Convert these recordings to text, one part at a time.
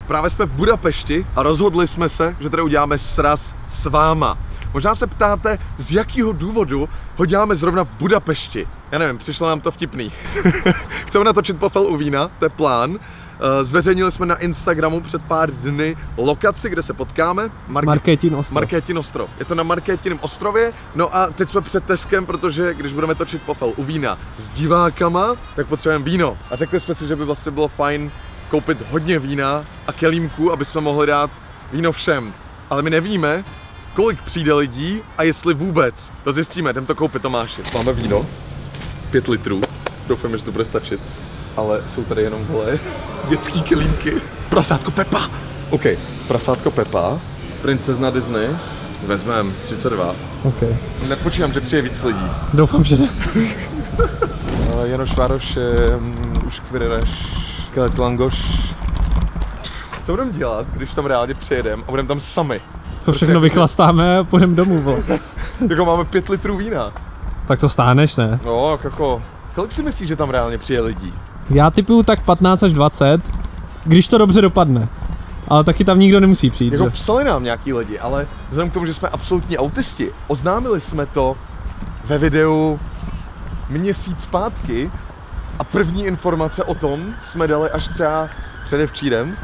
Právě jsme v Budapešti a rozhodli jsme se, že tady uděláme sraz s váma. Možná se ptáte, z jakého důvodu ho děláme zrovna v Budapešti. Já nevím, přišlo nám to vtipný. Chceme natočit Pofel u vína, to je plán. Zveřejnili jsme na Instagramu před pár dny lokaci, kde se potkáme. Markétin ostrov. Je to na Markétiném ostrově. No a teď jsme před Teskem, protože když budeme točit Pofel u vína s divákama, tak potřebujeme víno. A řekli jsme si, že by vlastně bylo fajn koupit hodně vína a kelímků, aby jsme mohli dát víno všem. Ale my nevíme, kolik přijde lidí a jestli vůbec. To zjistíme, jdem to koupit, Tomáši. Máme víno, 5 litrů, doufám, že to bude stačit. Ale jsou tady jenom, vole, dětský kelímky. Prasátko Pepa. OK, prasátko Pepa, princezna Disney, vezmeme 32. OK. Nepočítám, že přijde víc lidí. Doufám, že ne. Janoš Vároš, už Kvireš, Kelet Langoš. Co budeme dělat, když tam reálně přijedeme a budeme tam sami? Co všechno vychlastáme a půjdeme domů, vole. Jako máme 5 litrů vína. Tak to stáneš, ne? No, jako, kolik si myslíš, že tam reálně přijde lidí? Já typuju tak 15 až 20, když to dobře dopadne. Ale taky tam nikdo nemusí přijít. Jako že? psali nám nějaký lidi, ale vzhledem k tomu, že jsme absolutní autisti, oznámili jsme to ve videu měsíc zpátky a první informace o tom jsme dali až třeba předevčírem.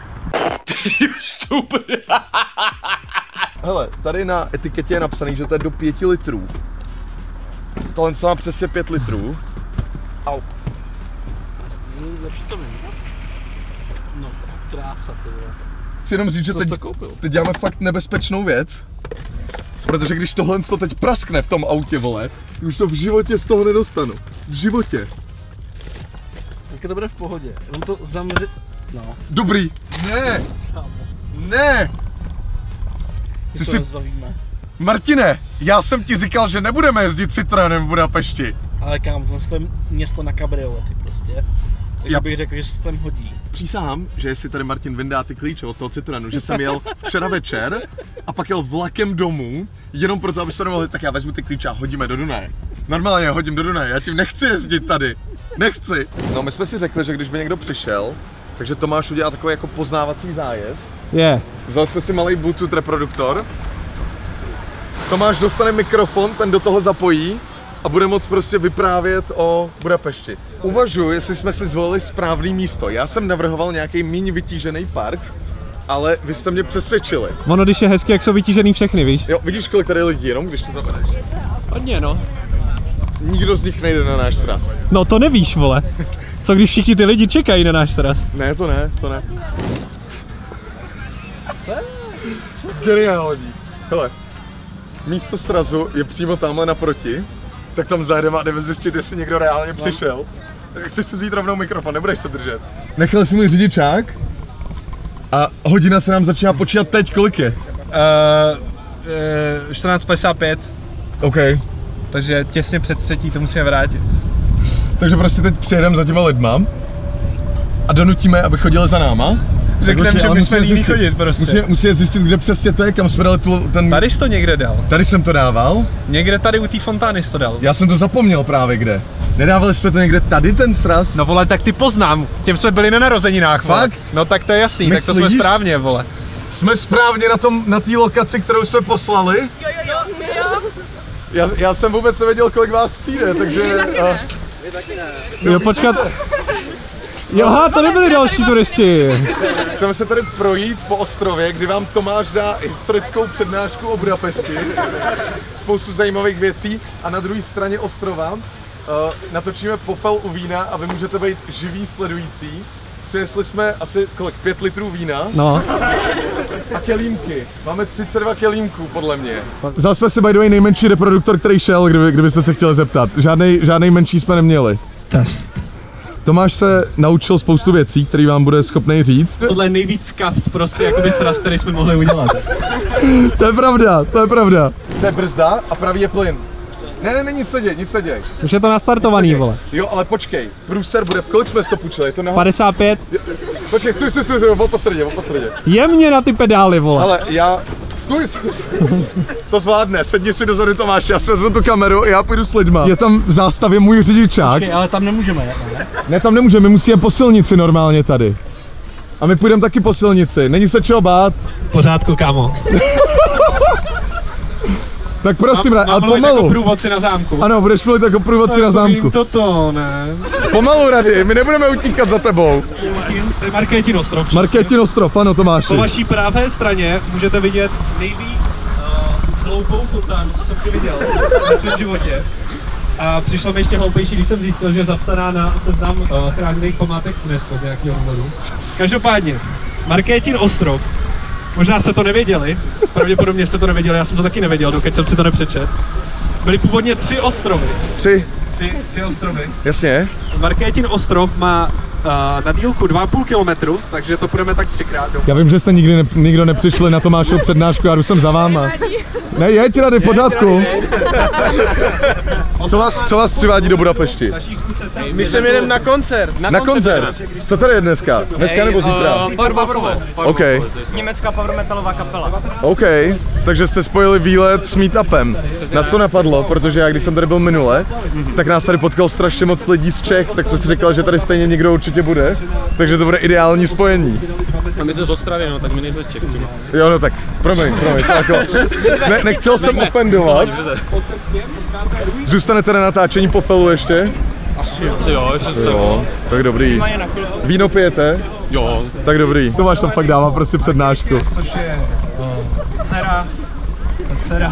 Hele, tady na etiketě je napsaný, že to je do 5 litrů. Tohle má přesně 5 litrů. Au. Lepší to není. No, krása, ty vole. Chci jenom říct, že teď děláme fakt nebezpečnou věc. Protože když tohle teď praskne v tom autě, vole, už to v životě z toho nedostanu. V životě. Teďka to bude v pohodě, on to zamřít. No. Dobrý. Ne. Ne. Ty si nezbavíme. Martine, já jsem ti říkal, že nebudeme jezdit Citroenem v Budapešti. Ale kámo, to je město na kabriolety prostě. Takže bych řekl, že se tam hodí. Přísahám, že jestli tady Martin vyndá ty klíče od toho Citroenu, že jsem jel včera večer a pak jel vlakem domů, jenom proto, aby jsme nemohli, tak já vezmu ty klíče a hodíme do Dunaje. Normálně hodím do Dunaje, já tím nechci jezdit tady. Nechci. No, my jsme si řekli, že když by někdo přišel, takže Tomáš udělá takový jako poznávací zájezd. Je. Vzali jsme si malý Bluetooth reproduktor. Tomáš dostane mikrofon, ten do toho zapojí a bude moct prostě vyprávět o Budapešti. Uvažuji, jestli jsme si zvolili správný místo. Já jsem navrhoval nějaký méně vytížený park, ale vy jste mě přesvědčili. Ono, když je hezky, jak jsou vytížený všechny, víš? Jo, vidíš, kolik tady lidí, jenom když to zavedeš. Hodně, no. Nikdo z nich nejde na náš sraz. No to nevíš, vole. Co když všichni ty lidi čekají na náš sraz? Ne, to ne, to ne. Co? Geniální. Hele, místo srazu je přímo tamhle naproti, tak tam zajedeme a jdeme zjistit, jestli někdo reálně přišel. Chci si vzít rovnou mikrofon, nebudeš se držet. Nechal si můj řidičák a hodina se nám začíná počítat teď, kolik je? 14:55. OK. Takže těsně před třetí to musíme vrátit. Takže prostě teď přijedeme za těma lidma a donutíme, aby chodili za náma. Řekneme, že bychom líní chodit prostě. Musíme zjistit, kde přesně to je, kam jsme dali ten... Tady jsi to někde dal. Tady jsem to dával. Někde tady u té fontány jsi to dal. Já jsem to zapomněl právě kde. Nedávali jsme to někde tady ten sraz? No vole, tak ty poznám. Těm jsme byli na narozeninách, fakt? Vole. No tak to je jasný, Myslíš? tak to jsme správně, vole. Jsme správně na té lokaci, kterou jsme poslali? Jo. Já jsem vůbec nevěděl, kolik vás přijde, takže... Vy taky ne. Jo, počkat. Joha, to nebyli další turisti. Chceme se tady projít po ostrově, kdy vám Tomáš dá historickou přednášku o Budapešti. Spoustu zajímavých věcí a na druhé straně ostrova natočíme Pofel u vína a vy můžete být živí sledující. Přinesli jsme asi kolik? 5 litrů vína. No. A kelímky. Máme 32 kelímků, podle mě. Vzali jsme si by the way nejmenší reproduktor, který šel, kdybyste se chtěli zeptat. Žádnej menší jsme neměli. Test. Tomáš se naučil spoustu věcí, které vám bude schopný říct. Tohle je nejvíc skaft prostě jakoby sraz, který jsme mohli udělat. To je pravda, to je pravda. To je brzda a pravý je plyn. Ne, nic se děj. Už je to nastartovaný, vole. Jo, ale počkej, průser bude, v kolik jsme to půjčili? Je to 55. Počkej, stůj, opatrně. Jemně na ty pedály, vole. Ale já... Stůj. To zvládne, sedni si dozadu Tomáš, já si vezmu tu kameru a já půjdu s lidma. Je tam v zástavě můj řidičák. Počkej, ale tam nemůžeme, ne? Ne, tam nemůžeme, my musíme po silnici normálně tady. A my půjdeme taky po silnici, není se čeho bát. Pořádku, kámo. Tak prosím, ale pomalu. pomalu. Průvodci na zámku. Ano, budeš mluvit jako průvodci na zámku. Toto, ne? Pomalu, Rady, my nebudeme utíkat za tebou. To je Markétin ostrov. Markétin ostrov, ano, Tomáši. Po vaší pravé straně můžete vidět nejvíc hloupou fontánu, co jsem kdy viděl ve svém životě. A přišlo mi ještě hloupější, když jsem zjistil, že je zapsaná na seznam chráněných památek UNESCO z nějakého důvodu. Každopádně, Markétin ostrov, možná jste to nevěděli, pravděpodobně jste to nevěděli, já jsem to taky nevěděl, dokud jsem si to nepřečet. Byly původně 3 ostrovy. 3 ostrovy. Jasně. Markétin ostrov má na dílku 2,5 kilometru, takže to půjdeme tak 3krát domů. Já vím, že jste nikdo nepřišli na Tomášovu přednášku, já jdu sem za váma. Ne, jeď, Rady, v pořádku. Co vás přivádí do Budapešti? My sem jedeme na koncert. Na koncert? Co tady je dneska? Dneska nebo zítra? OK. Německá power metalová kapela. OK, takže jste spojili výlet s meetupem. Nás to napadlo, protože já když jsem tady byl minule, tak nás tady potkal strašně moc lidí z Čech, tak jsme si říkali, že tady stejně někdo určitě bude, takže to bude ideální spojení. A my jsme z Ostravy, no, tak my nejsme z Čech přímo. Jo, no tak, promiň, jako, nechtěl jsem ofendovat. Zůstanete na natáčení po Felu ještě? Asi jo, ještě se. Jo, tak dobrý. Víno pijete? Jo. Tak dobrý. Tomáš tam fakt dává prostě přednášku. Což je dcera.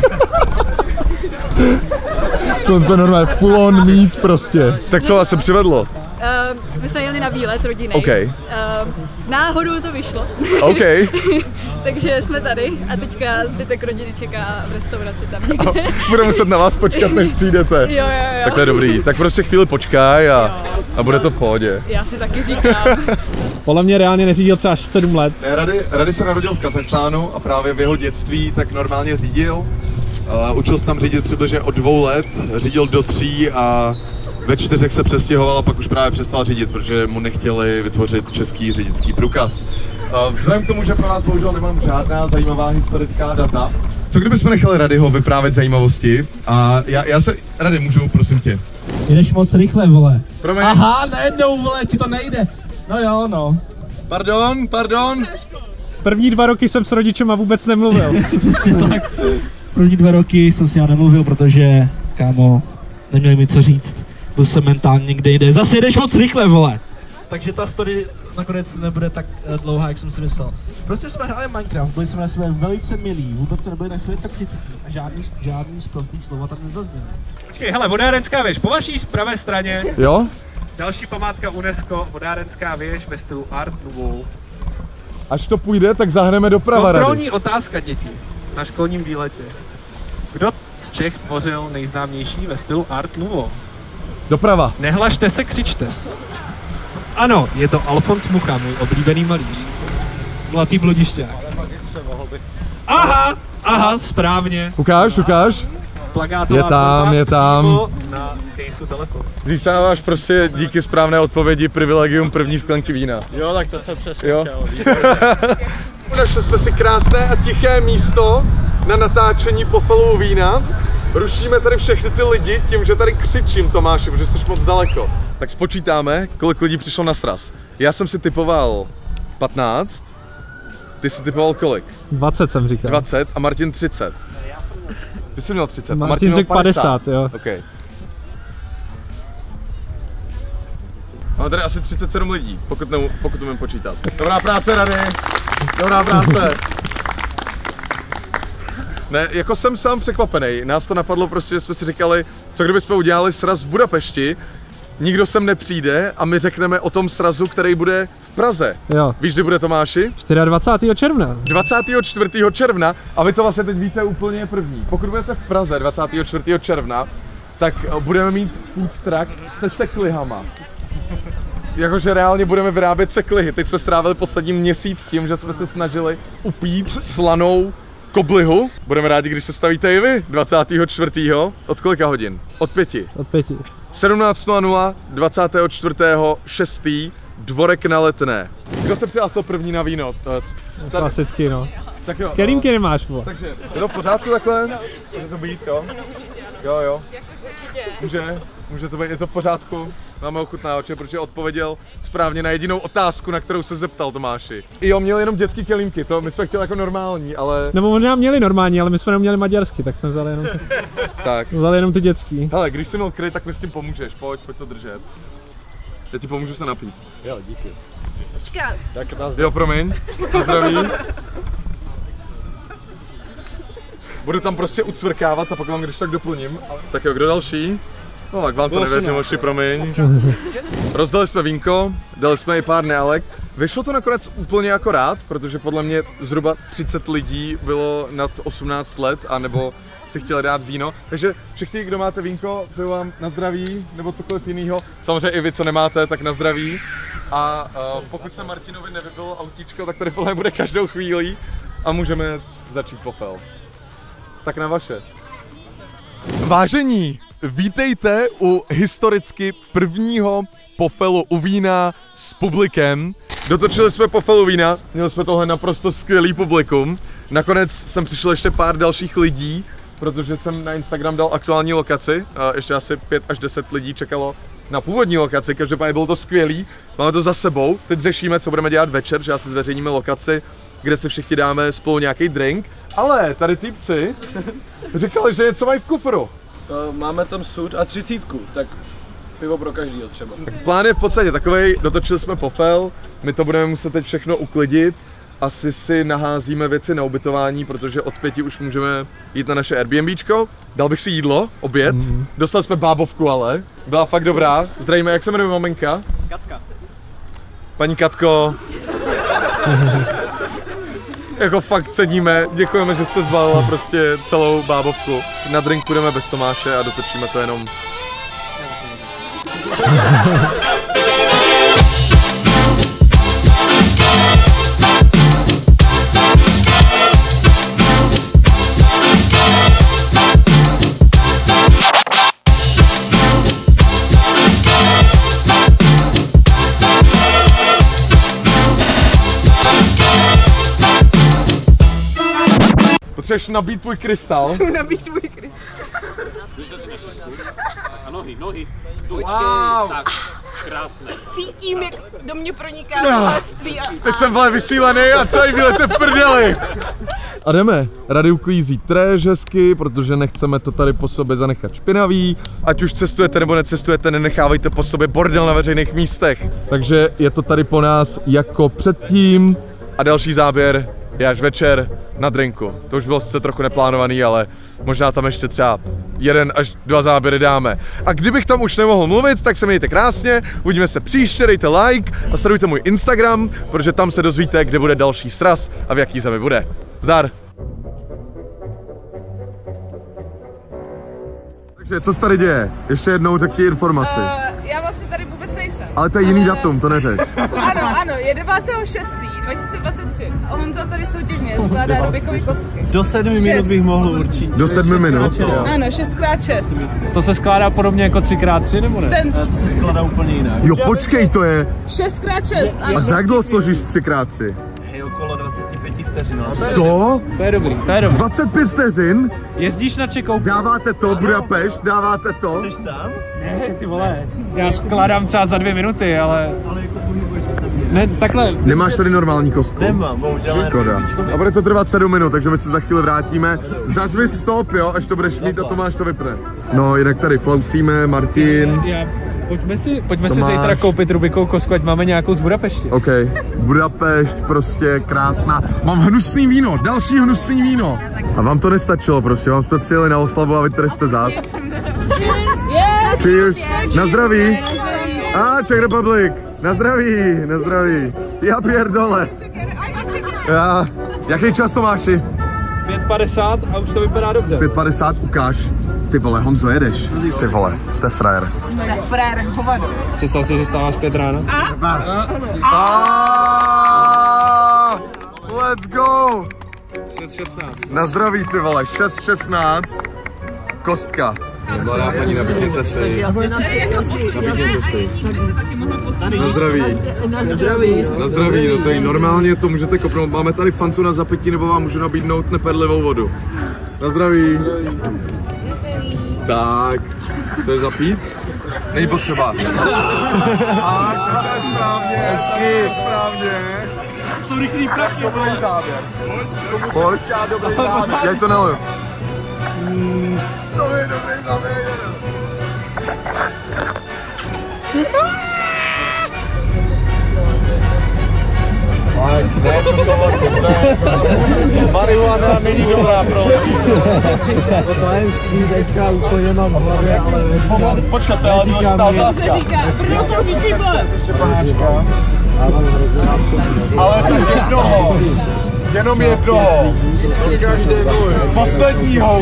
To se normálně full on meat prostě. Tak co vás se přivedlo? My jsme jeli na výlet rodinný. OK. Náhodou to vyšlo. OK. Takže jsme tady a teďka zbytek rodiny čeká v restauraci tam někde. Budeme muset na vás počkat, než přijdete. Jo. Tak to je dobrý. Tak prostě chvíli počkaj a bude to v pohodě. Já si taky říkám. Podle mě reálně neřídil třeba 7 let. Rady se narodil v Kazachstánu a právě v jeho dětství tak normálně řídil. Učil se tam řídit přibližně od 2 let, řídil do 3 a ve 4 se přestěhoval a pak už právě přestal řídit, protože mu nechtěli vytvořit český řidičský průkaz. Vzhledem k tomu, že pro vás bohužel nemám žádná zajímavá historická data, co kdybychom nechali Radyho vyprávět zajímavosti? A já se, Rady, můžu, prosím tě. Jdeš moc rychle, vole. Promiň. Aha, najednou, vole, ti to nejde. No jo, no. Pardon. První 2 roky jsem s rodičema vůbec nemluvil. Přesně tak. První 2 roky jsem si já nemluvil, protože, kámo, neměli mi co říct. Byl jsem mentálně někde jde. Zase jdeš moc rychle, vole. Takže ta story nakonec nebude tak dlouhá, jak jsem si myslel. Prostě jsme hráli Minecraft, byli jsme na sebe velice milí, vůbec jsme nebyli na sebe toxický a žádný sprostý slova tam nezazněly. Počkej, hele, vodárenská věž, po vaší pravé straně. Jo? Další památka UNESCO, vodárenská věž ve stylu Art Nouveau. Až to půjde, tak zahrneme doprava, Rady. Kontrolní otázka, děti, na školním výletě. Kdo z Čech tvořil nejznámější ve stylu Art Nouveau? Doprava. Nehlašte se, křičte. Ano, je to Alfons Mucha, můj oblíbený malíř. Zlatý bludišťák. Aha, správně. Ukáž. Plakátová Je tam. přímo na caseu telefonu. Získáváš prostě díky správné odpovědi privilegium první sklenky vína. Jo, tak to jsem přesvědčil. Našli jsme si krásné a tiché místo na natáčení po Felu vína. Rušíme tady všechny ty lidi tím, že tady křičím, Tomáši, protože jsi moc daleko. Tak spočítáme, kolik lidí přišlo na sraz. Já jsem si typoval 15, ty jsi typoval kolik? 20 jsem říkal. 20 a Martin 30. Ty jsi měl 30 a Martin měl řekl 50, jo. OK. Máme tady asi 37 lidí, pokud umím počítat. Dobrá práce, Rady! Dobrá práce! Ne, jako jsem sám překvapený. Nás to napadlo prostě, že jsme si říkali, co kdybychom udělali sraz v Budapešti, nikdo sem nepřijde a my řekneme o tom srazu, který bude v Praze. Jo. Víš, kdy bude, Tomáši? 24. června. 24. června a vy to vlastně teď víte úplně první. Pokud budete v Praze 24. června, tak budeme mít food truck se seklihama. Jakože reálně budeme vyrábět seklihy. Teď jsme strávili poslední měsíc tím, že jsme se snažili upít slanou koblihu. Budeme rádi, když se stavíte i vy 24. Od kolika hodin? Od 5. Od 5. 17:00, 24.6. Dvorek na Letné. Kdo se přihlásil první na víno? Klasicky, no. Tak jo. Kelímky nemáš, bo. Takže je to v pořádku takhle? Může to být, jo? Jo. Jakože určitě. Může to být, je to v pořádku. Máme ochutnávače, protože odpověděl správně na jedinou otázku, na kterou se zeptal Tomáši. Jo, měl jenom dětský kelímky, to my jsme chtěli jako normální, ale... Nebo možná měli normální, ale my jsme neměli maďarsky, tak jsme vzali jenom ty, Tak. vzali jenom ty dětský. Hele, když jsi měl kryt, tak mi s tím pomůžeš, pojď to držet. Já ti pomůžu se napít. Jo, díky. Počkat. Tak nás Jo, promiň, na zdraví. Budu tam prostě ucvrkávat a pak vám když tak doplním. Tak jo, kdo další? No tak vám to nevěřím, hoši, promiň. Rozdali jsme vínko, dali jsme i pár nealek. Vyšlo to nakonec úplně akorát, protože podle mě zhruba 30 lidí bylo nad 18 let, anebo si chtěli dát víno. Takže všichni, kdo máte vínko, piju vám na zdraví, nebo cokoliv jiného. Samozřejmě i vy, co nemáte, tak na zdraví. A pokud se Martinovi nevypilo autíčko, tak tady podle mě bude každou chvíli a můžeme začít pofel. Tak na vaše. Vážení, vítejte u historicky prvního pofelu u vína s publikem. Dotočili jsme pofelu vína, měli jsme tohle naprosto skvělý publikum. Nakonec jsem přišel ještě pár dalších lidí, protože jsem na Instagram dal aktuální lokaci. Ještě asi 5 až 10 lidí čekalo na původní lokaci, každopádně bylo to skvělý. Máme to za sebou, teď řešíme, co budeme dělat večer, že asi zveřejníme lokaci, kde si všichni dáme spolu nějaký drink. Ale tady týpci říkali, že něco mají v kufru. máme tam sud a 30, tak pivo pro každýho třeba. Tak plán je v podstatě takovej, dotočili jsme pofel, my to budeme muset teď všechno uklidit. Asi si naházíme věci na ubytování, protože od 5 už můžeme jít na naše Airbnbčko. Dal bych si jídlo, oběd. Dostali jsme bábovku, ale byla fakt dobrá. Zdravíme, jak se jmenuje maminka? Katka. Paní Katko. Jako fakt ceníme, děkujeme, že jste zbalila prostě celou bábovku. Na drink půjdeme bez Tomáše a dotočíme to jenom. Potřebuješ nabít tvůj krystal? Chci nabít tvůj krystal. A nohy. Wow. Tak, krásné. Cítím, jak do mě proniká bohatství a... Teď jsem vole vysílený a celý výlet je v prdeli. A jdeme. Rady uklízí tréž hezky, protože nechceme to tady po sobě zanechat špinavý. Ať už cestujete nebo necestujete, nenechávejte po sobě bordel na veřejných místech. Takže je to tady po nás jako předtím. A další záběr je až večer na drinku. To už bylo sice trochu neplánovaný, ale možná tam ještě třeba 1 až 2 záběry dáme. A kdybych tam už nemohl mluvit, tak se mějte krásně, uvidíme se příště, dejte like a sledujte můj Instagram, protože tam se dozvíte, kde bude další sraz a v jaký zemi bude. Zdar! Takže co se tady děje? Ještě jednou řekni informaci. Já vlastně tady vůbec nejsem. Ale to je jiný datum, to neřeš. Ano, je 9.6.2023. A Honza tady soutěžně skládá Rubikovy kostky. Do 7 minut bych mohl určitě. Do 7 minut? Ano, 6x6. To se skládá podobně jako 3x3 nebo ne? To se skládá úplně jinak. Jo, počkej, to je. 6x6, ano. A za jak dlouho složíš 3x3? Hej, okolo 25 vteřin. Co? To je dobrý, to je dobrý. 25 vteřin? Jezdíš na Čekou? Dáváte to, Budapešť, dáváte to? Jsi tam? Ne, ty vole. Já skládám třeba za 2 minuty, ale... Ale jako pohybuješ se tam. Ne, takhle. Nemáš tady normální kostku? Nemám, bohužel. Škoda. A bude to trvat 7 minut, takže my se za chvíli vrátíme. Zařvi stop, jo, až to budeš mít a Tomáš to vypne. No, jinak tady flousíme, Martin. Pojďme si Tomáš. zítra koupit Rubikovou kostku, ať máme nějakou z Budapešti. OK, Budapešť, prostě krásná. Mám hnusný víno, další hnusný víno. A vám to nestačilo, prostě, vám jsme přijeli na oslavu a vy tady jste zás. Cheers! Na zdraví! A Czech Republic! Na zdraví, na zdraví. Já pierdole. Jaký čas to máš? 5:50 a už to vypadá dobře. 5:50, ukáž. Ty vole, Honzo, jedeš. Ty vole, to je frajer. To je frér, hovado. Představ si, že stáváš 5 ráno. Let's go! 6:16. Na zdraví, ty vole, 6:16. Kostka. Mladá paní, nabídněte si. Nabídněte si. Na zdraví. Na zdraví. Na zdraví, na zdraví. Normálně to můžete kopnout. Máme tady fantu na zapití, nebo vám můžu nabídnout neperlivou vodu. Na zdraví. Tak, chceš zapít? Není potřeba. Tak, to je správně, hezky. Správně. Jsou rychlý prachy, Dobrý závěr. Pojď. Dobrý závěr. Jak to naliju? To je dobrý závěr. Ne, to souhlasím, marihuana není dobrá pro lidi. To je teďka úplně mám v hlavě, ale... Počkat, to je ale důležitá otázka. Ale tak jednoho. Jenom jednoho. Posledního.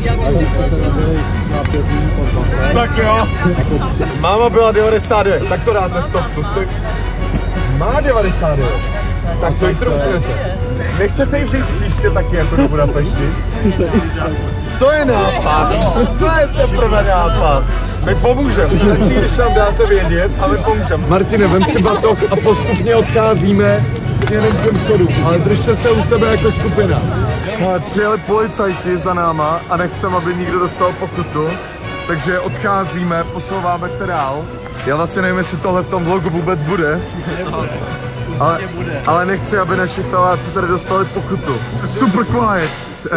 Tak jo. Máma byla 99, tak to dáte stopku. Má 99. Tak to jí trumfujete. Nechcete jí vzít příště taky jako do Budapešti? To je nápad. To je teprve nápad. My pomůžeme. Stačí, když nám dáte vědět a my pomůžeme. Martine, vem si batoh a postupně odcházíme směrem k těm schodům. Ale držte se u sebe jako skupina. No, přijeli policajti za náma a nechcem, aby nikdo dostal pokutu. Takže odcházíme, posouváme se dál. Já vlastně nevím, jestli tohle v tom vlogu vůbec bude. Ale nechci, aby naši feláci tady dostali pokutu. Super quiet.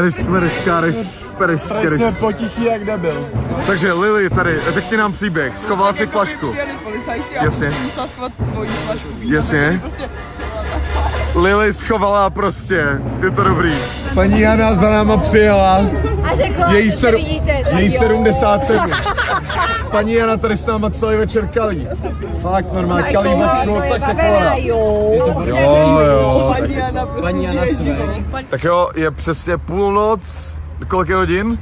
jsme potichí jak debil. Takže Lily tady, řekni nám příběh. Schovala si flašku. Jasně. Jasně. Lily schovala prostě. Je to dobrý. Paní Jana za náma přijela. A řekla, Její že vidíte. Její 77. Paní Jana tady s náma celý večer kalí. Fakt normálně kalí bez Babela, jo. Jo. Paní Jana své. Tak jo, je přesně půlnoc. Kolik je hodin?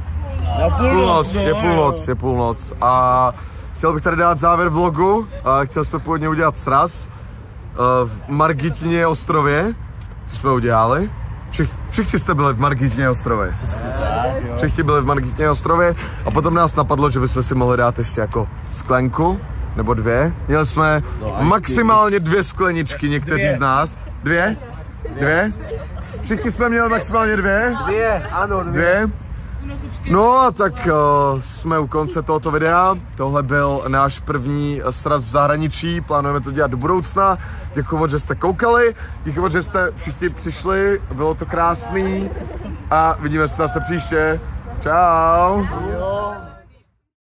Je půlnoc. A chtěl bych tady dát závěr vlogu. Chtěl jsme původně udělat sraz v Margitině ostrově. Co jsme udělali? Všichni jste byli v Margitině ostrově. Všichni byli v Margitině ostrově a potom nás napadlo, že bychom si mohli dát ještě jako sklenku nebo dvě. Měli jsme maximálně 2 skleničky, někteří z nás. Dvě? Všichni jsme měli maximálně 2? Ano, 2. No a tak jsme u konce tohoto videa. Tohle byl náš první sraz v zahraničí, plánujeme to dělat do budoucna. Děkuji moc, že jste koukali, děkuji moc, že jste všichni přišli, bylo to krásný a vidíme se zase příště. Čau!